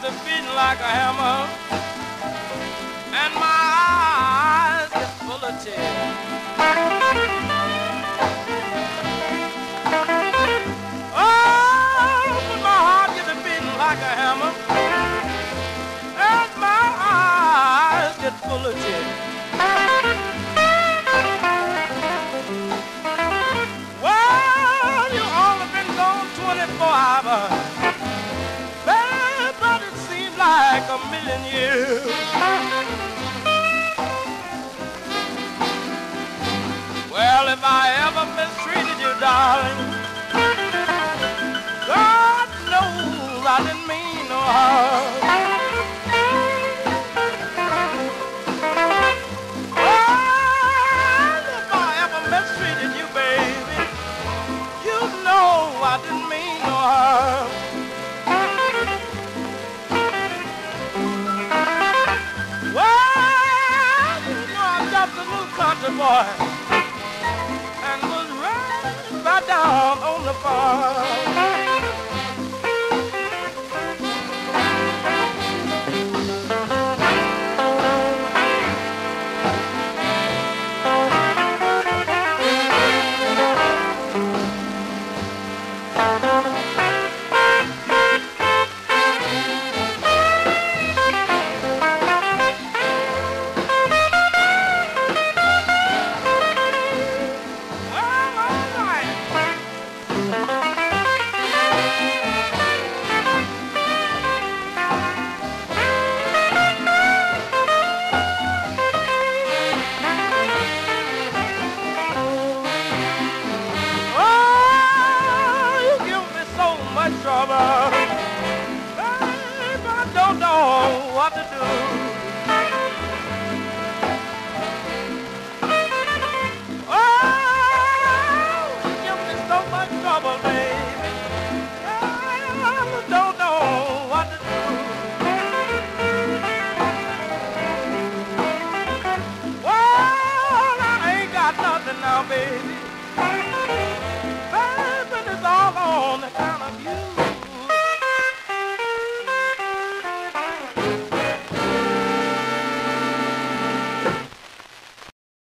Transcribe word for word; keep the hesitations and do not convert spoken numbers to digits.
get to beating like a hammer, and my eyes get full of tears. Oh, but my heart gets to beating like a hammer, and my eyes get full of tears. Well, you only been gone twenty-four hours, babe, but it seems like a million years. Well, if I ever mistreated you, darling, God knows I didn't mean no harm. Well, if I ever mistreated you, baby, you know I didn't mean no harm. Well, you know I'm just a new country boy, and was raised right down on the farm. Trouble, babe, I don't know what to do. Oh, you give me so much trouble, baby, I don't know what to do. Well, I ain't got nothing now, baby,